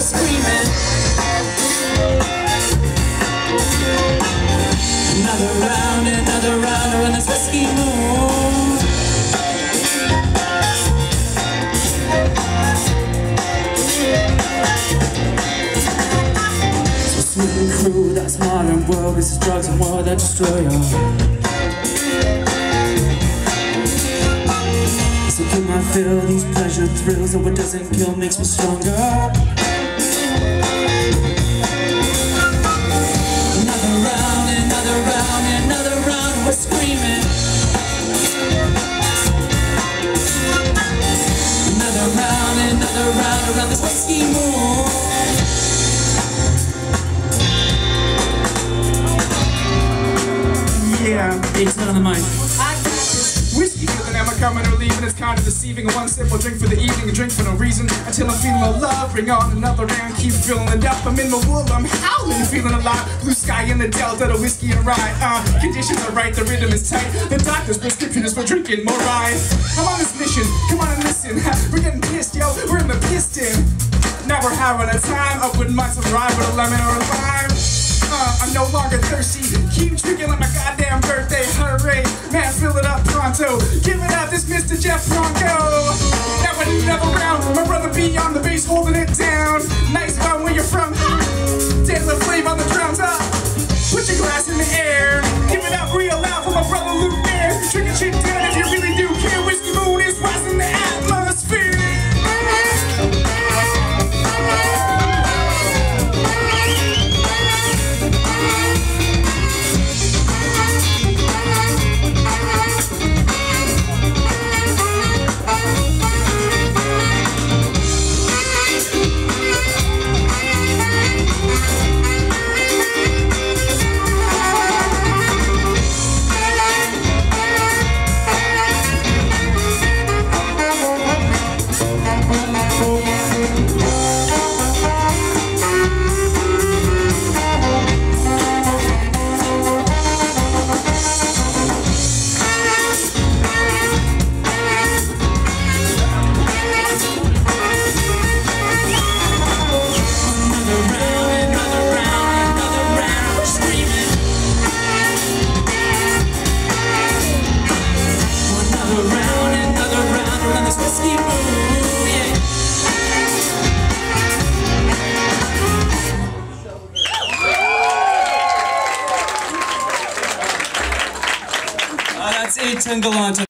screaming. Another round around this whiskey moon. So smooth and cruel, that's modern world. This is drugs and war that destroy you. So can I feel these pleasure thrills, and what doesn't kill makes me stronger. Another round, we're screaming. Another round around this whiskey moon. Yeah, it's on the mic. I got this whiskey feeling, am I coming or leaving? It's kind of deceiving. One simple drink for the evening, a drink for no reason, until I'm feeling no love. Bring on another round, keep filling it up. I'm in the wool, I'm howling, feeling alive. Blue sky in the delta, the whiskey and rye. Conditions are right, the rhythm is tight. The doctor's prescription is for drinking more rye. I'm on this mission, come on and listen. We're getting pissed, yo, we're in the piston. Now we're having a time. I wouldn't mind some rye with a lemon or a lime. I'm no longer thirsty. Keep drinking like my goddamn birthday. Hooray, man, fill it up pronto. Give it up, this Mr. Jeff Bronco. Now another round, my brother B on the bass holding it down. Nice one where you're from. Taylor Flav on the drums up. Put your glass in the air. Give it up real loud for my brother Luke there. Drinking shit down if you really do care. Whiskey Moon is rising the atmosphere. That's 8 10 Galante.